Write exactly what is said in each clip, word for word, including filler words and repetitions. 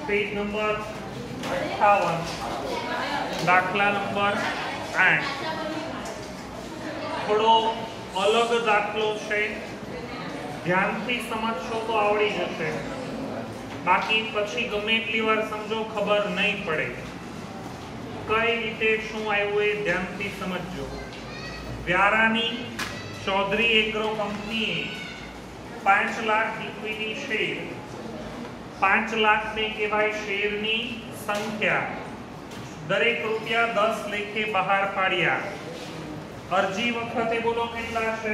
Page number અઠ્ઠાવન, દાખલા number આઠ. થોડો અલગ દાખલો છે, ધ્યાનથી સમજશો તો આવડી જશે, બાકી પછી ગમે એટલી વાર સમજો ખબર નહીં પડે. કઈ રીતે શું આવ્યું એ ધ્યાનથી સમજજો. વ્યારાની ચૌધરી એગ્રો કંપનીએ પાંચ લાખ ઇક્વિટી શેર, પાંચ લાખ ને કહેવાય શેરની સંખ્યા, દરેક રૂપિયા દસ લેખે બહાર પાડ્યા. અરજી વખતે બોલો કેટલા છે?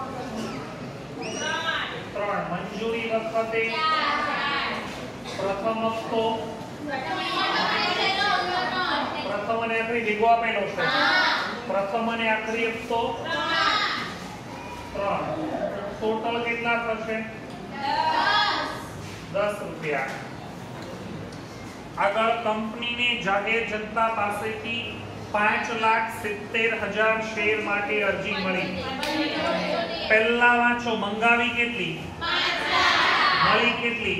ત્રણ. મંજૂરી વખતે પ્રથમ હપ્તો, પ્રથમ અને આખરી ભેગો આપેલો છે. પ્રથમ અને આખરી હપ્તો ત્રણ. ટોટલ કેટલા થશે? દસ રૂપિયા. આગળ કંપનીને જાહેર જનતા પાસેથી પાંચ લાખ સિત્તેર હજાર શેર માટે અરજી મળી. પહેલા વાંચો, મંગાવી કેટલી? મળી કેટલી?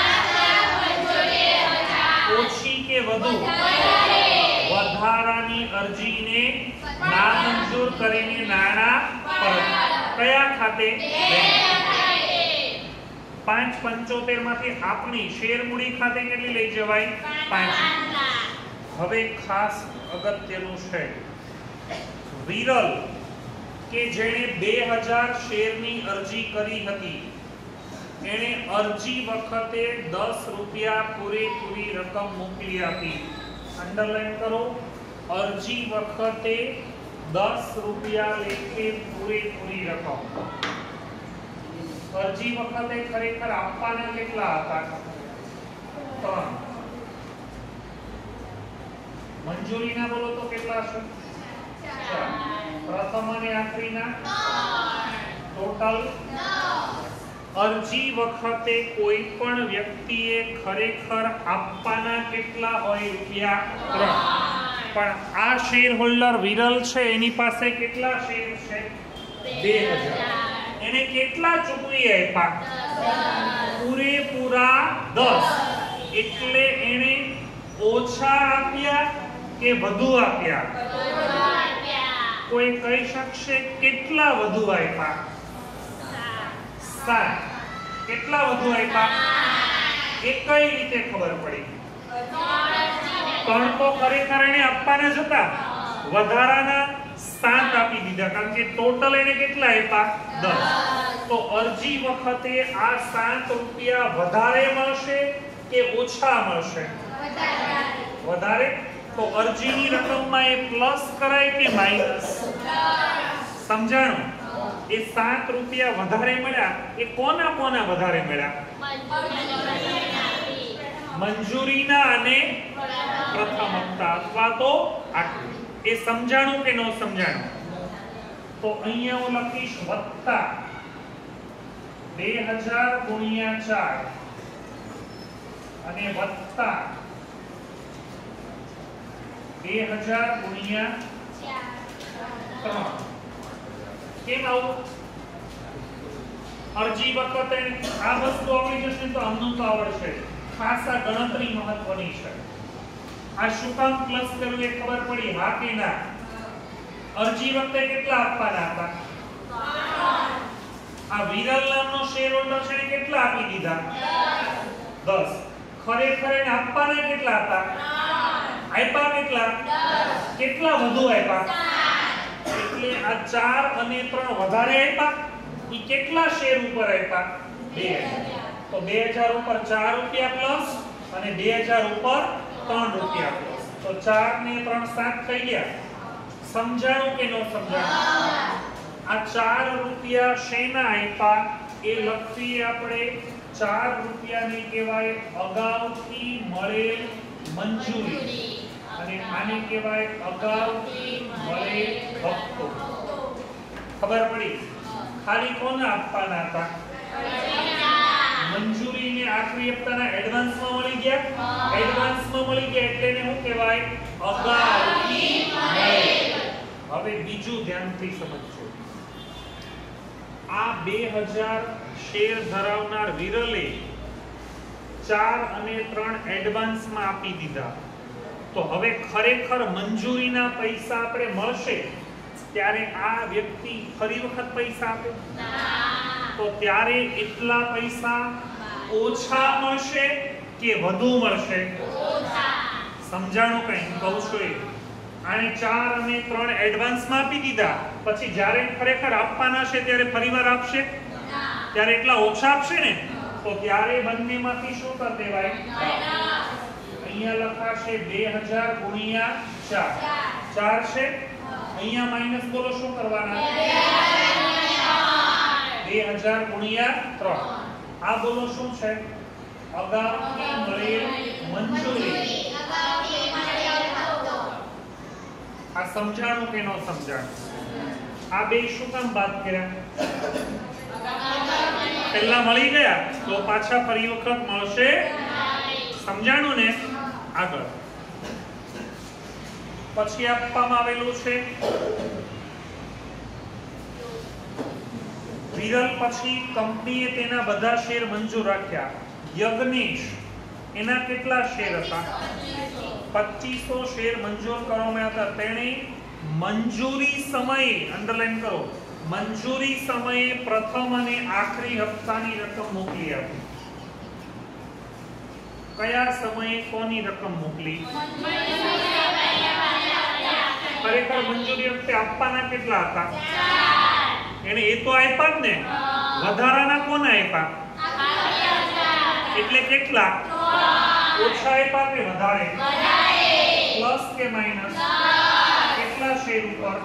ઓછી કે વધુ? વધારાની અરજીને નામંજૂર કરીને નાણાં પરત. કયા ખાતે? પાંચ પંચોતેર માંથી આપણી શેર મૂડી ખાતે કેટલી લઈ જવાય? પાંચ. હવે ખાસ અગત્યનું છે, વિરલ કે જેણે બે હજાર શેરની અરજી કરી હતી, એણે અરજી વખતે દસ રૂપિયા પૂરેપૂરી રકમ મોકલી આપી. અંડરલાઈન કરો, અરજી વખતે દસ રૂપિયા લેખે પૂરેપૂરી રકમ. અરજી વખતે ખરેખર આપવાના કેટલા હતા? ત્રણ. મંજૂરીના બોલો તો કેટલા છે? ચાર. પ્રથમ અને આખરીના ટોટલ. અરજી વખતે કોઈ પણ વ્યક્તિએ ખરેખર આપવાના કેટલા હોય? રૂપિયા ત્રણ. પણ આ શેર હોલ્ડર વિરલ છે, એની પાસે કેટલા શેર છે? બે હજાર. એને કેટલા ચૂકવી આપ્યા? પૂરેપૂરા દસ. એટલે એને ઓછા આપ્યા કે વધુ આપ્યા? કોઈ કહી શકશે કેટલા વધુ આપ્યા? સાત. કેટલા વધુ આપ્યા? એ કઈ રીતે ખબર પડી? ત્રણ તો ખરેખર એને આપવાના જ હતા, વધારાના સાત આપી દીધા, કારણ કે ટોટલ એને કેટલા આપ્યા? દસ. તો અરજી વખતે આ સાત રૂપિયા વધારે મળશે કે ઓછા મળશે? વધારે. તો અરજીની રકમમાં એ પ્લસ કરાય કે માઈનસ? સમજાણું? એ સાત રૂપિયા વધારે મળ્યા, એ કોના કોના વધારે મળ્યા? મંજૂરીના અને પ્રથમ હપ્તા અથવા તો આખરી. એ સમજાણું કે ન સમજાણું? તો અહીંયા હું લખીશ વત્તા બે હજાર ગુણ્યા ચાર અને વત્તા બે હજાર ગુણ્યા ત્રણ. કેમ આવું? અરજી વખતે આ વસ્તુ આવડી જશે તો આમનું તો આવડશે. ખાસ આ ગણતરી મહત્વની છે. આ શું કામ પ્લસ કર્યું એ ખબર પડી? હા કે ના? અરજી વખતે કેટલા આપવાના હતા? આ વિરલ નામનો શેર હોલ્ડર છે, એને કેટલા આપી દીધા? દસ. ખરેખર એને આપવાના કેટલા હતા? આપ્યા કેટલા? કેટલા વધુ આપ્યા? એટલે આ ચાર અને ત્રણ વધારે આપ્યા. ઈ કેટલા શેર ઉપર આપ્યા? બે હજાર. તો બે હજાર ઉપર ચાર રૂપિયા પ્લસ અને બે હજાર ઉપર ત્રણ રૂપિયા પ્લસ. તો ચાર ને ત્રણ સાત થઈ ગયા. સમજાણું કે ન સમજાણું? આ ચાર રૂપિયા શેના આપ્યા એ લખીએ આપણે. ચાર રૂપિયાને કહેવાય અગાઉથી મળેલ મંજૂરી અને આને કહેવાય અગાઉથી મળેલ હપ્તો. ખબર પડી? ખાલી કોને આપવાના હતા? મંજૂરીને આખરી હપ્તાના એડવાન્સમાં મળી ગયા. એડવાન્સમાં મળી ગયા એટલે એને શું કહેવાય? અગાઉથી મળેલ. હવે બીજું ધ્યાનથી સમજજો. આ બે હજાર શેર ધરાવનાર વિરલે ચાર અને ત્રણ એડવાન્સમાં આપી દીધા, તો હવે ખરેખર મંજૂરીના પૈસા આપણે મળશે ત્યારે આ વ્યક્તિ ફરી વખત પૈસા આપે તો ત્યારે એટલા પૈસા ઓછા મળશે કે વધુ મળશે? સમજાણું કઈ કહું છું એ? આને ચાર અને ત્રણ એડવાન્સમાં આપી દીધા, પછી જ્યારે ખરેખર આપવાના છે ત્યારે ફરીવાર આપશે ત્યારે એટલા ઓછા આપશે ને, તો ત્યારે બંનેમાંથી શું કરી દેવાય? અહીંયા લખાશે બે હજાર ગુણ્યા ચાર, ચાર છે, અહીંયા માઈનસ બોલો શું કરવાના? બે હજાર ગુણ્યા ત્રણ. આ બોલો શું છે? અગાઉથી મળેલ મંજૂરી. આ સમજાણું કે ન સમજાણું? આ બે શું કામ બાદ કર્યા? પહેલા મળી ગયા તો પાછા ફરી વખત મળશે. સમજાણું ને? આગળ પછી આપવામાં આવેલું છે વિરલ પછી કંપનીએ તેના બધા શેર મંજૂર રાખ્યા. યજ્ઞેશ એના કેટલા શેર હતા? પચીસો શેર મંજૂર કરવામાં હતા. તેણે મંજૂરી સમયે, અંડરલાઈન કરો, મંજૂરી સમયે પ્રથમ અને આખરી હપ્તાની રકમ મોકલી આપી. કયા સમયે કોની રકમ મોકલી? ખરેખર મંજૂરી વખતે આપવાના કેટલા હતા? એને એ તો આપ્યા જ ને, વધારાના કોને આપ્યા? એટલે કેટલા? ઓછા આપ્યા કે વધારે? પ્લસ કે માઈનસ? કેટલા શેર ઉપર?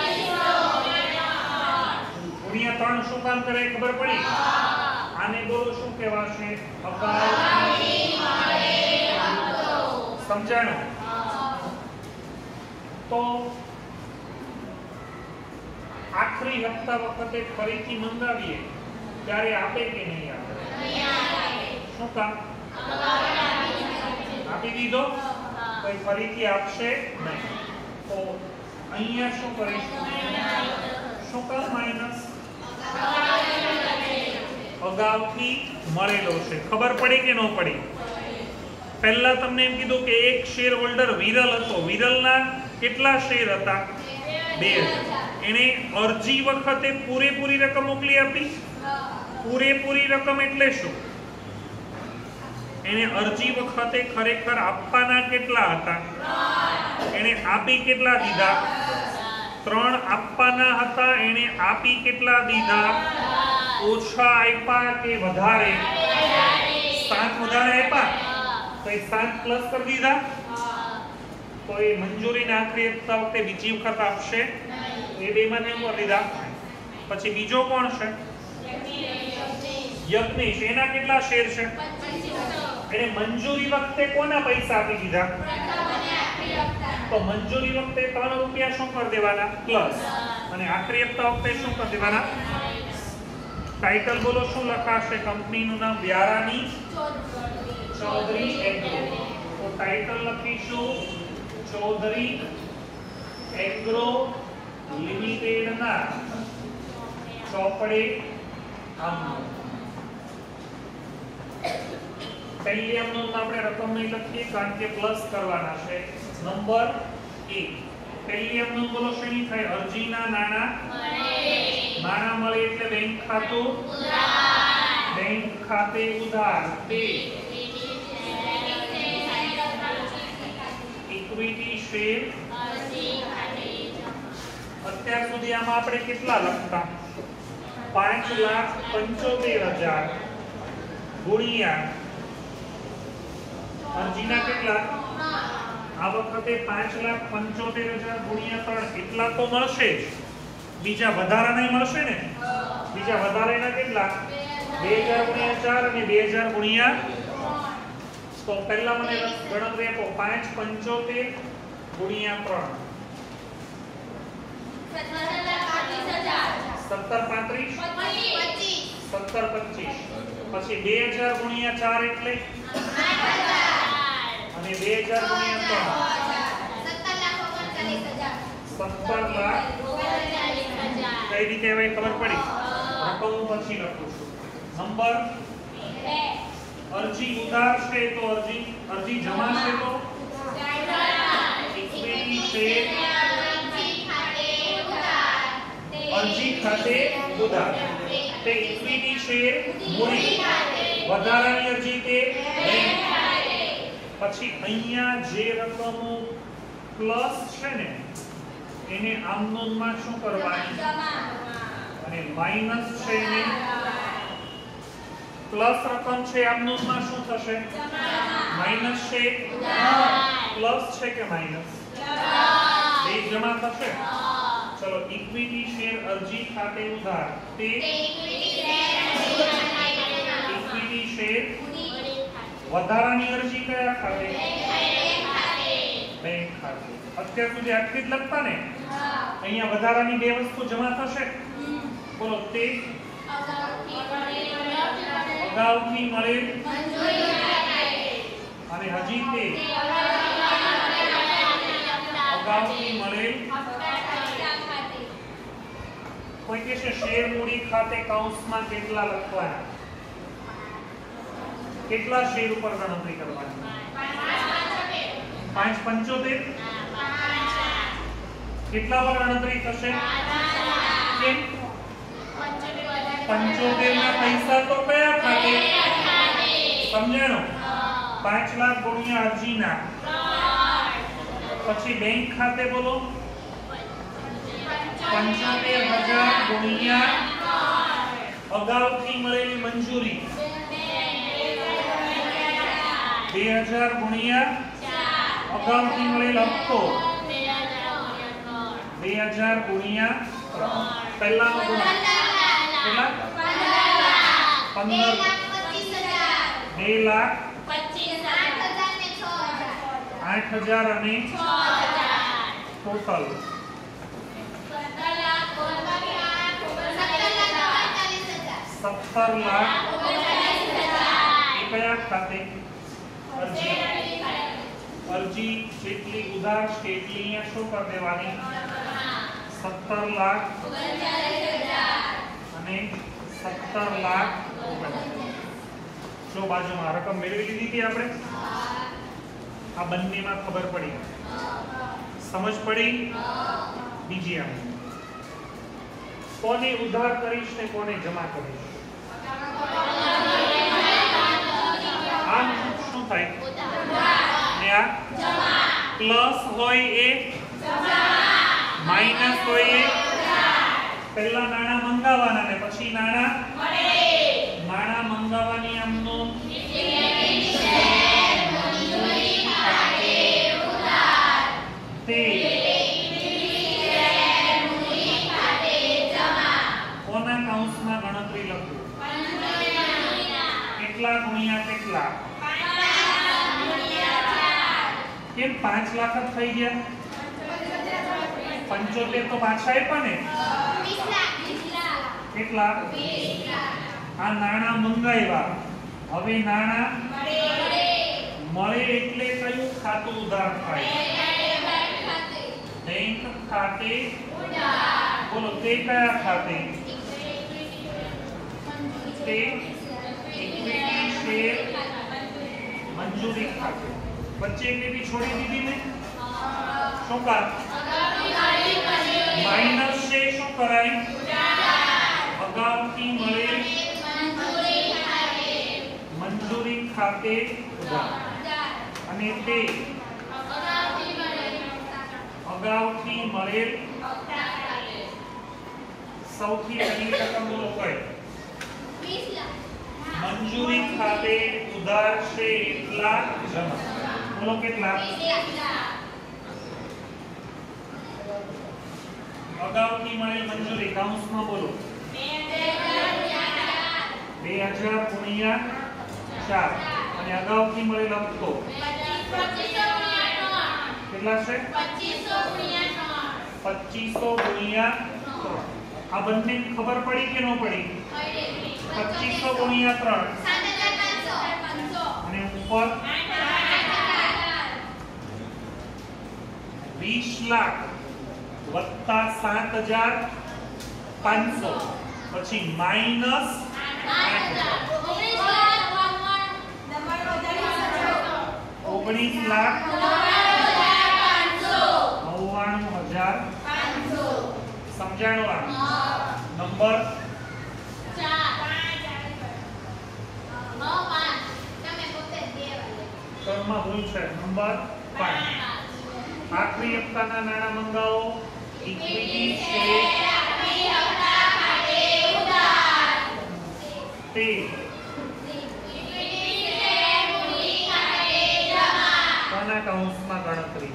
ગુણ્યા ત્રણ શું કામ કરે ખબર પડી? આને બોલો શું કહેવાશે? સમજાણું? તો આખરી હપ્તા વખતે ફરીથી મંગાવીએ ત્યારે આપે કે નહીં આપે? શું કામ? આપી દીધો તો ફરીથી આપશે નહીં. તો અહીંયા શું કરીશું? શું કામ માઈનસ? અગાઉથી મળેલો છે. ખબર પડી કે ન પડી? પહેલા તમને એમ કીધું કે એક શેર હોલ્ડર વિરલ હતો. વિરલના કેટલા શેર હતા? બે. એને અરજી વખતે પૂરેપૂરી રકમ મોકલી આપી. પૂરેપૂરી રકમ એટલે શું? એને અરજી વખતે ખરેખર આપવાના કેટલા હતા? એને આપી કેટલા દીધા? ત્રણ આપવાના હતા. એને આપી કેટલા દીધા? ઓછા આપ્યા કે વધારે? સાત વધારે આપ્યા તો એ સાત પ્લસ કરી દીધા. તો એ મંજૂરીના આખરી હપ્તા વખતે બીજી વખત આપશે. એ બે માં એમ કરી દીધા. પછી બીજો કોણ છે? યજ્ઞેશ. એના કેટલા શેર છે? એને મંજૂરી વખતે કોના પૈસા આપી દીધા? તો મંજૂરી વખતે ત્રણ રૂપિયા શું કરી દેવાના? પ્લસ. અને આખરી હપ્તા વખતે શું કરી દેવાના? ટાઇટલ બોલો શું લખાશે? કંપનીનું નામ વ્યારાની ચૌધરી એગ્રો. તો ટાઇટલ લખીશું ચૌધરી એગ્રો લિમિટેડ ના ચોપડે આમનો. પહેલી આમનો આપણે રકમ નહીં લખીએ કારણ કે પ્લસ કરવાના છે. નંબર એક. પહેલી આમનો બોલો શેની થાય? અરજીના નાણાં નાણાં મળે એટલે બેંક ખાતું બેંક ખાતે ઉધાર. બે. Equity share. અત્યાર સુધી આમાં આપણે કેટલા લખતા? પાંચ લાખ પંચોતેર હજાર ગુણ્યા અરજીના કેટલા? આ વખતે પાંચ લાખ પંચોતેર હજાર ગુણ્યા ત્રણ એટલા તો મળશે જ. બીજા વધારાના મળશે ને? બીજા વધારાના કેટલા? બે હજાર ગુણ્યા ચાર અને બે હજાર ગુણ્યા. તો પહેલા મને ગણતરી આપો. પાંચ પંચોતેર ગુણ્યા ત્રણ સત્તર પાંત્રીસ સત્તર પચીસ. પછી બે હજાર ગુણ્યા ચાર એટલે અને બે હજાર ગુણ્યા ત્રણ સત્તર લાખ. કઈ રીતે હવે ખબર પડી? રકમ પછી લખું છું. નંબર અરજી ઉધાર છે તો અરજી અરજી જમા છે તો ઇક્વિટી શેર અરજી ખાતે ઉધાર તે ઇક્વિટી શેર મૂડી વધારાની અરજી તે બેંક ખાતે પછી અહીંયા જે રકમો પ્લસ છે ને એને આમ નોંધમાં શું કરવાની અને માઈનસ છે ને પ્લસ રકમ છે આમ નોંધમાં શું થશે માઈનસ છે પ્લસ છે કે માઈનસ બે જમા થશે ચલો ઇક્વિટી શેર અરજી ખાતે ઉધાર તે ઇક્વિટી શેર વધારાની અરજી કયા ખાતે બેંક ખાતે અત્યાર સુધી આટલી જ લખતા ને અહીંયા વધારાની બે વસ્તુ જમા થશે બોલો તે અગાઉથી મળેલ અને હજી તે અગાઉથી મળેલ કોઈ કે છે શેર મૂડી ખાતે કૌંસમાં કેટલા લખવાના કેટલા શેર ઉપર ગણતરી કરવાની પાંચ પંચોતેર કેટલા પર ગણતરી થશે કેમ પંચોતેર ના પૈસા તો કયા ખાતે સમજાણો પાંચ લાખ ગુણ્યા અરજીના પછી બેંક ખાતે બોલો પંચોતેર હજાર ગુણ્યા અગાઉથી મળેલી મંજૂરી બે હજાર ગુણ્યા અગાઉથી મળેલ હપ્તો બે હજાર ગુણ્યા પહેલાનો ગુણ કેટલા પંદર બે લાખ આઠ હજાર અને ટોટલ સત્તર લાખ કયા ખાતે અરજી અરજી જેટલી ઉધાર છે એટલી અહીંયા શું કરી દેવાની સત્તર લાખ અને સત્તર લાખ જો બાજુમાં રકમ મેળવી લીધી હતી આપણે આ બંનેમાં ખબર પડી સમજ પડી બીજી આ કોને ઉધાર કરીશ ને કોને જમા કરીશ આમ શું થાય ને આ પ્લસ હોય એ માઈનસ હોય એ પહેલા નાણા મંગાવવાના ને પછી નાણા નાણા મંગાવવાની આમનો તે કોના કૌંસમાં ગણતરી લખું કેટલા ગુણ્યા કેટલા કેમ પાંચ લાખ જ થઈ ગયા પંચોતેર તો પાછા આપ્યા ને કેટલા આ નાણા મંગાવ્યા હવે નાણા મળે એટલે કયું ખાતું ઉધાર થાય બેંક ખાતે બોલો તે કયા ખાતે તે ઇક્વિટી શેર મંજૂરી ખાતે વચ્ચે ઇક્વિટી છોડી દીધી ને શું કર માઈનસ છે શું કરાય અગાઉથી મળેલ મંજૂરી ખાતે ઉધાર અને તે અગાઉથી મળેલ સૌથી પહેલી રકમ બોલો કઈ મંજૂરી ખાતે ઉધાર છે એટલા જમા બોલો કેટલા અગાઉથી મળેલ મંજૂરી કૌંસમાં બોલો બે હજાર ગુણ્યા ચાર અને અગાઉથી મળેલ હપ્તો કેટલા છે પચીસો ગુણ્યા આ બંને ખબર પડી કે ન પડી પચીસો ગુણ્યા ત્રણ અને ઉપર વીસ લાખ વત્તા સાત હજાર પાંચસો પછી માઇનસ ઓગણીસ લાખ નવ્વાણું હજાર સમજાણું? આ નંબર કર્મમાં ભૂલ છે. નંબર પાંચ. આખરી હપ્તાના નાણાં મંગાવો. ઇક્વિટી શેર તે કોના કૌંસમાં ગણતરી?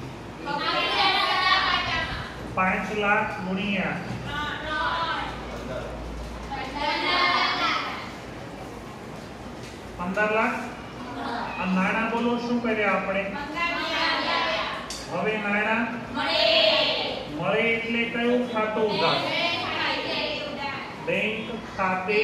પાંચ લાખ ગુણ્યા પંદર લાખ. આ નાણાં બોલો શું કર્યા આપણે? હવે નાણાં મળે એટલે કયું ખાતું? ઉધાર. બેંક ખાતે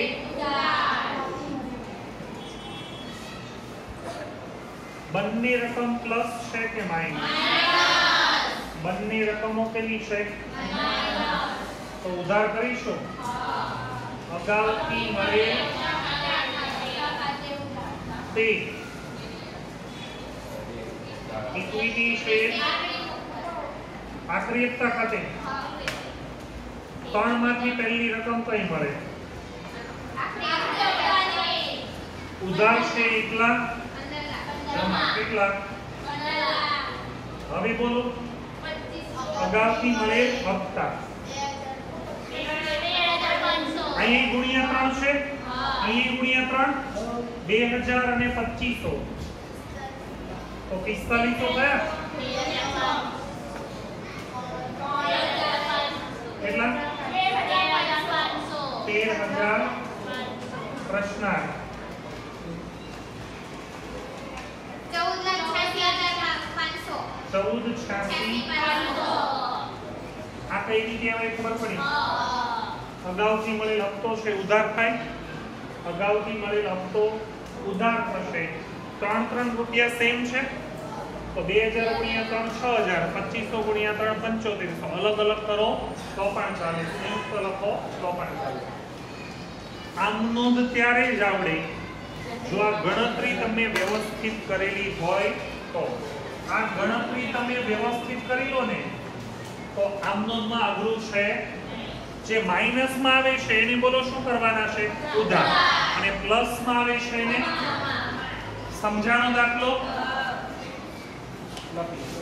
બંને રકમ પ્લસ છે કે માઇનસ? બંને રકમો કેવી છે? તો ઉધાર કરીશું. અગાઉથી મળે તે ઇક્વિટી શેર આખરી હપ્તા ખાતે ત્રણ માંથી પહેલી રકમ કઈ મળે? ઉધાર છે એટલા કેટલા? હવે બોલો અગાઉથી મળે હપ્તા. અહીં ગુણ્યા ત્રણ છે, અહીં ગુણ્યા ત્રણ બે હજાર અને પચીસો તો પિસ્તાલીસો થયા. કેટલા? તેર હજાર. પ્રશ્નાર્થ ચૌદ છ્યાસી. આ કઈ રીતે આવે ખબર પડી? અગાઉથી મળેલ હપ્તો છે ઉધાર થાય. અગાઉથી મળેલ હપ્તો ઉધાર થશે. ત્રણ ત્રણ રૂપિયા સેમ છે તો બે હજાર ગુણ્યા ત્રણ છ હજાર, પચીસો ગુણ્યા ત્રણ પંચોતેરસો. અલગ અલગ કરો તો પણ ચાલે, સંયુક્ત લખો તો પણ ચાલે. આમ નોંધ ત્યારે જ આવડે જો આ ગણતરી તમે વ્યવસ્થિત કરેલી હોય તો. આ ગણતરી તમે વ્યવસ્થિત કરી લો ને તો આમ નોંધમાં અઘરું છે. જે માઇનસમાં આવે છે એને બોલો શું કરવાના છે? ઉધાર. અને પ્લસમાં આવે છે એને સમજાણો દાખલો લખી